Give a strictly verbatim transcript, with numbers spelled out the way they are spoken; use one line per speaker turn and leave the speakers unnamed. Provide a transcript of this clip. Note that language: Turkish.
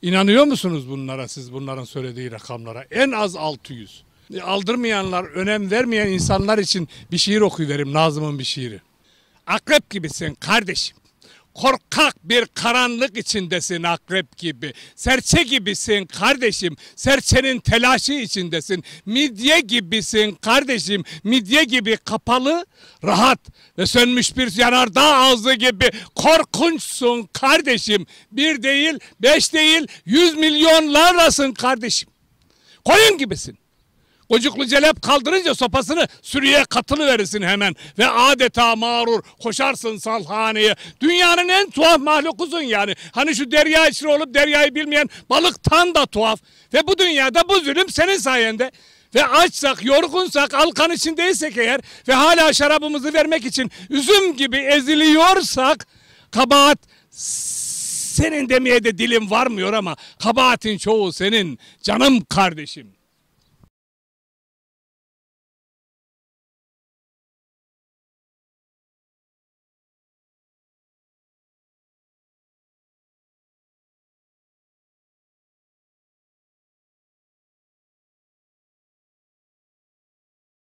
İnanıyor musunuz bunlara, siz bunların söylediği rakamlara? En az altı yüz. Aldırmayanlar, önem vermeyen insanlar için bir şiir okuyuverim, Nazım'ın bir şiiri. Akrep gibisin kardeşim. Korkak bir karanlık içindesin akrep gibi. Serçe gibisin kardeşim. Serçenin telaşı içindesin. Midye gibisin kardeşim. Midye gibi kapalı, rahat ve sönmüş bir yanardağ ağzı gibi korkunçsun kardeşim. Bir değil, beş değil, yüz milyonlarlasın kardeşim. Koyun gibisin. Gocuklu celep kaldırınca sopasını sürüye katılıverirsin hemen ve adeta mağrur koşarsın salhaneye. Dünyanın en tuhaf mahlukusun yani. Hani şu derya içri olup deryayı bilmeyen balıktan da tuhaf. Ve bu dünyada bu zulüm senin sayende. Ve açsak, yorgunsak, alkan içindeysek eğer ve hala şarabımızı vermek için üzüm gibi eziliyorsak, kabahat senin demeye de dilim varmıyor ama kabahatin çoğu senin canım kardeşim.